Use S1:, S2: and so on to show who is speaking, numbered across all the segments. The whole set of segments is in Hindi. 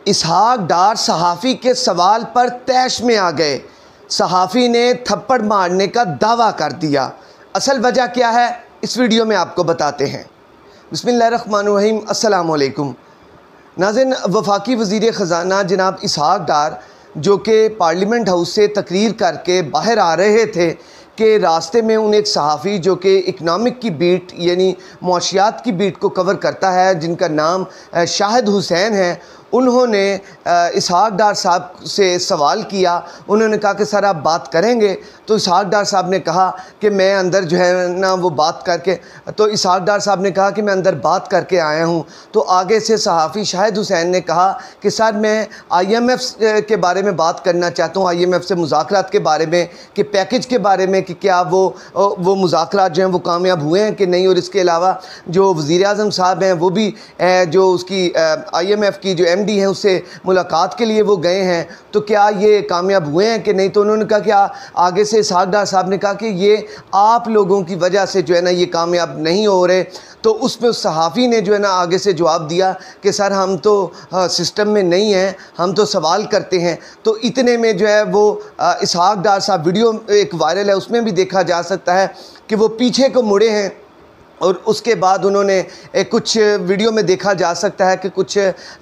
S1: इसहाक डार सहाफ़ी के सवाल पर तैश में आ गए। सहाफ़ी ने थप्पड़ मारने का दावा कर दिया। असल वजह क्या है, इस वीडियो में आपको बताते हैं। बिस्मिल्लाहिर्रहमानिर्रहीम, अस्सलाम वालेकुम। नाज़रीन, वफाकी वज़ीर ख़ज़ाना जनाब इसहाक डार जो कि पार्लियामेंट हाउस से तकरीर करके बाहर आ रहे थे कि रास्ते में उन्हें एक सहाफ़ी जो कि इकनॉमिक की बीट यानी मुआशियात की बीट को कवर करता है, जिनका नाम शाहिद हुसैन है, उन्होंने इसहाक डार साहब से सवाल किया। उन्होंने कहा कि सर आप बात करेंगे? तो इसहाक डार साहब ने कहा कि मैं अंदर जो है ना वो बात करके, तो इसहाक डार साहब ने कहा कि मैं अंदर बात करके आया हूँ। तो आगे से सहाफ़ी शाहिद हुसैन ने कहा कि सर मैं IMF के बारे में बात करना चाहता हूँ, IMF से मुज़ाकरात के बारे में, कि पैकेज के बारे में, कि क्या वो मुज़ाकरात जो हैं वो कामयाब हुए हैं कि नहीं। और इसके अलावा जो वज़ीर आज़म साहब हैं वो भी जो उसकी IMF की जो MD हैं उससे मुलाकात के लिए वो गए हैं, तो क्या ये कामयाब हुए हैं कि नहीं। तो उन्होंने कहा कि आगे से इसहाक डार साहब ने कहा कि ये आप लोगों की वजह से जो है ना ये कामयाब नहीं हो रहे। तो उसमें उस सहाफ़ी ने जो है ना आगे से जवाब दिया कि सर हम तो सिस्टम में नहीं हैं, हम तो सवाल करते हैं। तो इतने में जो है वो इसहाक डार साहब, वीडियो एक वायरल है उसमें भी देखा जा सकता है कि वो पीछे को मुड़े हैं। और उसके बाद उन्होंने कुछ वीडियो में देखा जा सकता है कि कुछ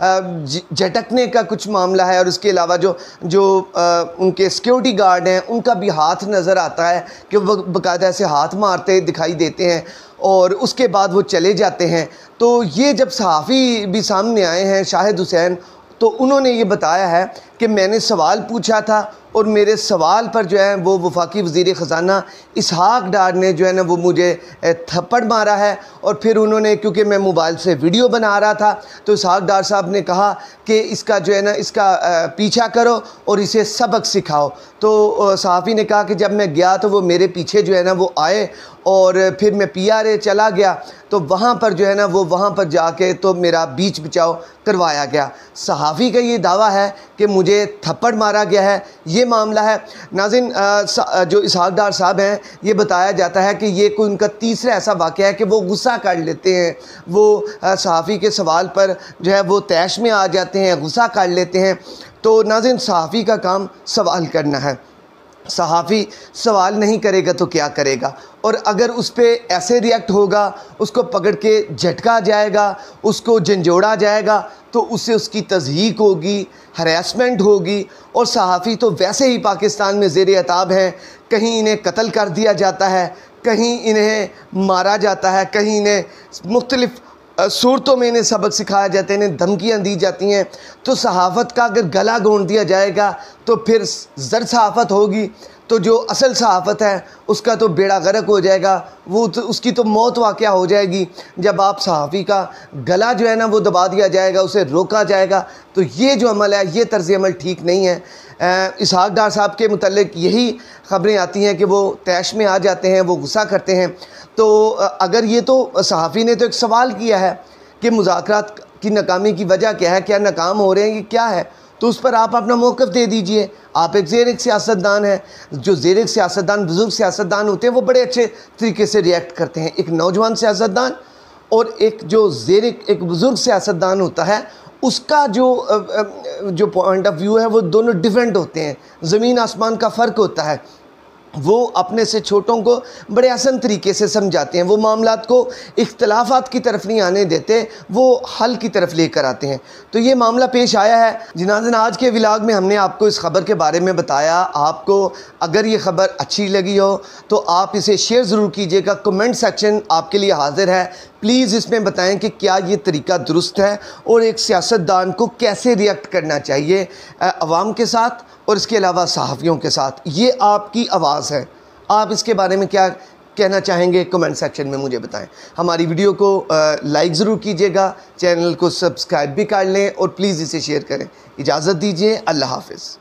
S1: झटकने का कुछ मामला है। और इसके अलावा जो उनके सिक्योरिटी गार्ड हैं उनका भी हाथ नज़र आता है कि वो बाकायदा ऐसे हाथ मारते दिखाई देते हैं और उसके बाद वो चले जाते हैं। तो ये जब सहाफ़ी भी सामने आए हैं शाहिद हुसैन, तो उन्होंने ये बताया है कि मैंने सवाल पूछा था और मेरे सवाल पर जो है वो वफाकी वज़ीर ख़ज़ाना इसहाक डार ने जो है ना वो मुझे थप्पड़ मारा है। और फिर उन्होंने, क्योंकि मैं मोबाइल से वीडियो बना रहा था, तो इसहाक डार साहब ने कहा कि इसका जो है ना इसका पीछा करो और इसे सबक सिखाओ। तो सहाफ़ी ने कहा कि जब मैं गया तो वो मेरे पीछे जो है ना वो आए और फिर मैं PRA चला गया, तो वहाँ पर जो है ना वो वहाँ पर जाके तो मेरा बीच बचाव करवाया गया। सहाफ़ी का ये दावा है कि मुझे थप्पड़ मारा गया है, ये मामला है। नाज़रीन, जो इसहाक डार साहब हैं, ये बताया जाता है कि ये कोई उनका तीसरा ऐसा वाक़या है कि वो गुस्सा कर लेते हैं, वो सहाफ़ी के सवाल पर जो है वो तैश में आ जाते हैं, गुस्सा कर लेते हैं। तो नाज़रीन, सहाफ़ी का काम सवाल करना है। सहाफ़ी सवाल नहीं करेगा तो क्या करेगा, और अगर उस पर ऐसे रिएक्ट होगा, उसको पकड़ के झटका जाएगा, उसको झंझोड़ा जाएगा, तो उससे उसकी तज़हीक होगी, हरासमेंट होगी। और सहाफ़ी तो वैसे ही पाकिस्तान में ज़ेर अताब हैं, कहीं इन्हें कत्ल कर दिया जाता है, कहीं इन्हें मारा जाता है, कहीं इन्हें मुख्तलिफ़ सूरतों में इन्हें सबक सिखाया जाता है, इन्हें धमकियाँ दी जाती हैं। तो सहाफ़त का अगर गला घोंट दिया जाएगा तो फिर ज़र सहाफ़त होगी, तो जो असल सहाफ़त है उसका तो बेड़ा गर्क हो जाएगा, वो तो उसकी तो मौत वाक़या हो जाएगी जब आप सहाफ़ी का गला जो है ना वो दबा दिया जाएगा, उसे रोका जाएगा। तो ये जो अमल है, ये तर्ज़ अमल ठीक नहीं है। इसहाक डार साहब के मुतल्लिक़ यही ख़बरें आती हैं कि वो तैश में आ जाते हैं, वो गुस्सा करते हैं। तो अगर ये तो सहाफ़ी ने तो एक सवाल किया है कि मुज़ाकरात की नाकामी की वजह क्या है, क्या नाकाम हो रहे हैं, ये क्या है, तो उस पर आप अपना मौक़िफ़ दे दीजिए। आप एक ज़ेर सियासतदान हैं, जो ज़ेर सियासतदान बुज़ुर्ग सियासतदान होते हैं वो बड़े अच्छे तरीके से रिएक्ट करते हैं। एक नौजवान सियासतदान और एक जो एक बुज़ुर्ग सियासतदान होता है, उसका जो पॉइंट ऑफ व्यू है वो दोनों डिफरेंट होते हैं, ज़मीन आसमान का फ़र्क होता है। वो अपने से छोटों को बड़े आसान तरीके से समझाते हैं, वो मामलात को इख्तलाफात की तरफ नहीं आने देते, वो हल की तरफ लेकर आते हैं। तो ये मामला पेश आया है जनाज़न। आज के व्लॉग में हमने आपको इस ख़बर के बारे में बताया। आपको अगर ये ख़बर अच्छी लगी हो तो आप इसे शेयर ज़रूर कीजिएगा। कमेंट सेक्शन आपके लिए हाज़िर है, प्लीज़ इसमें बताएं कि क्या ये तरीका दुरुस्त है और एक सियासतदान को कैसे रिएक्ट करना चाहिए अवाम के साथ और इसके अलावा सहाफ़ियों के साथ। ये आपकी आवाज़ है, आप इसके बारे में क्या कहना चाहेंगे कमेंट सेक्शन में मुझे बताएं। हमारी वीडियो को लाइक ज़रूर कीजिएगा, चैनल को सब्सक्राइब भी कर लें और प्लीज़ इसे शेयर करें। इजाज़त दीजिए, अल्लाह हाफ़िज़।